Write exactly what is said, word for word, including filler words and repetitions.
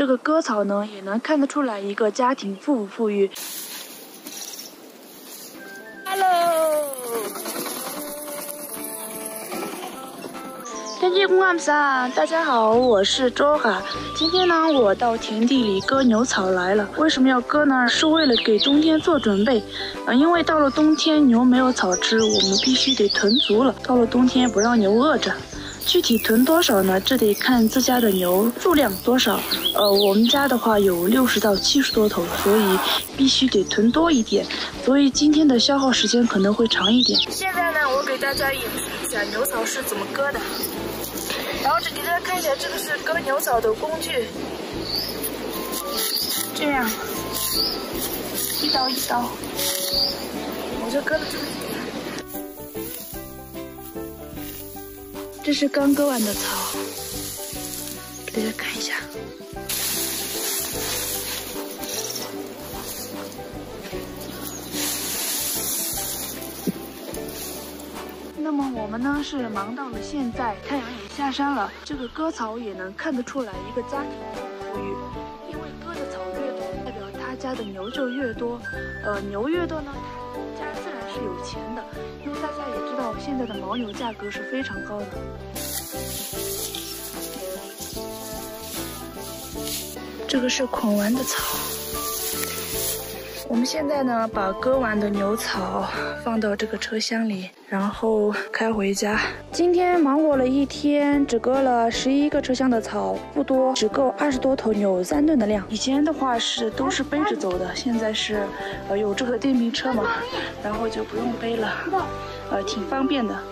这个割草呢，也能看得出来一个家庭富不富裕。Hello， 天气公安萨，大家好，我是周哈。今天呢，我到田地里割牛草来了。为什么要割呢？是为了给冬天做准备。呃，因为到了冬天牛没有草吃，我们必须得囤足了。到了冬天不让牛饿着。具体囤多少呢？这得看自家的牛数量多少。呃，我们家的话有六十到七十多头，所以必须得囤多一点。所以今天的消耗时间可能会长一点。现在呢，我给大家演示一下牛草是怎么割的。然后这给大家看一下，这个是割牛草的工具，这样一刀一刀，我就割了这么几根。这是刚割完的草，给大家看一下。那么我们呢是忙到了现在，太阳也下山了。这个割草也能看得出来一个家庭富不富裕，因为割的草越多，代表他家的牛就越多。呃，牛越多呢，他家自然是有钱的。因为大家也知道，现在的牦牛价格是非常高的。这个是捆完的草。我们现在呢，把割完的牛草放到这个车厢里，然后开回家。今天忙活了一天，只割了十一个车厢的草，不多，只够二十多头牛三吨的量。以前的话是都是背着走的，现在是呃有这个电瓶车嘛，然后就不用背了，呃挺方便的。